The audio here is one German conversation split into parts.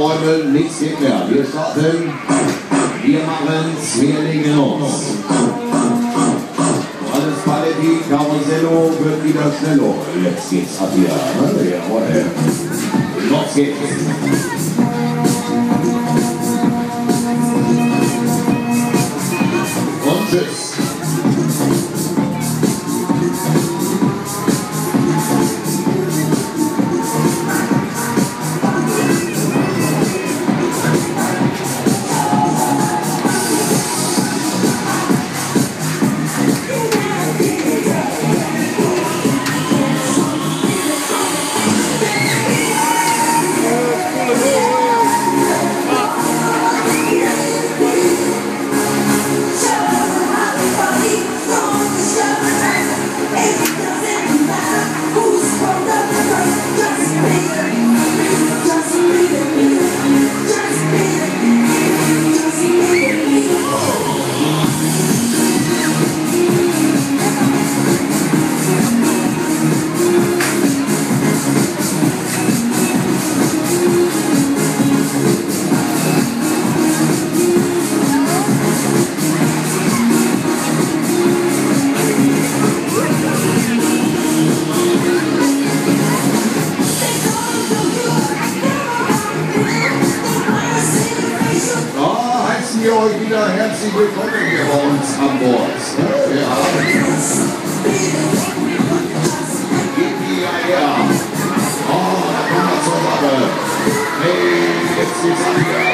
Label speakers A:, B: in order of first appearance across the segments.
A: Freunde, nichts geht mehr. Wir starten. Wir machen's, wir legen los. Alles Paletti, Karussello wird wieder schnello. Jetzt geht's ab hier. Jawohl. Los geht's. Und tschüss. Wir euch wieder herzlich willkommen hier bei uns an Bord. Ja. Geht hier her. Oh, da kommen wir zur Sache. Hey, jetzt geht's an hier.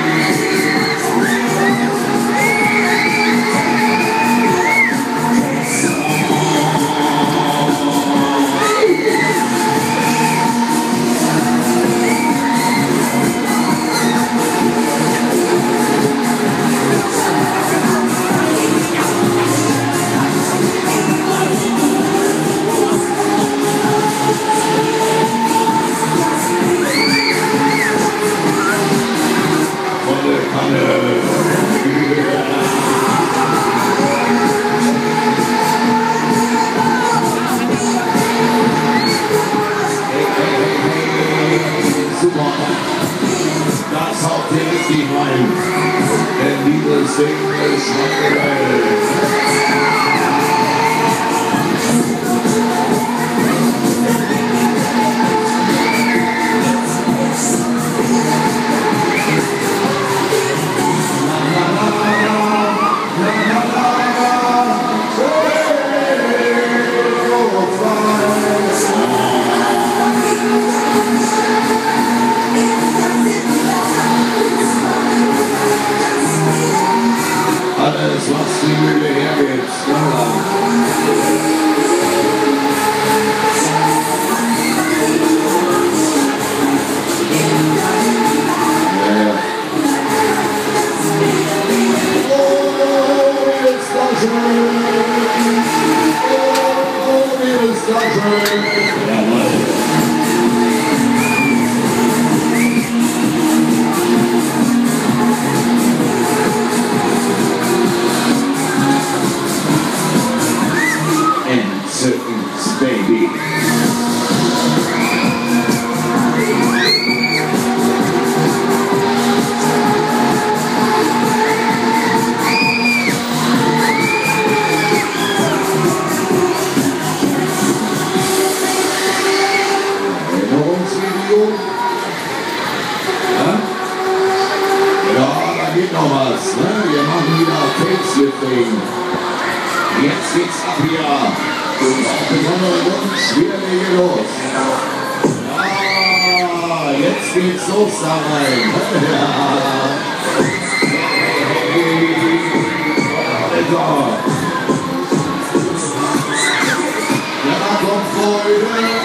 A: Super, das haut hier richtig rein, denn dieses Ding ist geil. Alles, was die Mühle hergibt. Ja. Baby. Erinnerungsvideo? Ja, da geht noch was. Ne? Wir machen wieder Facelifting. Jetzt geht's ab hier. Und auf besonderen Wunsch, wir legen los. Ja, jetzt geht's los da rein. Ja. Ja, da kommt Freude.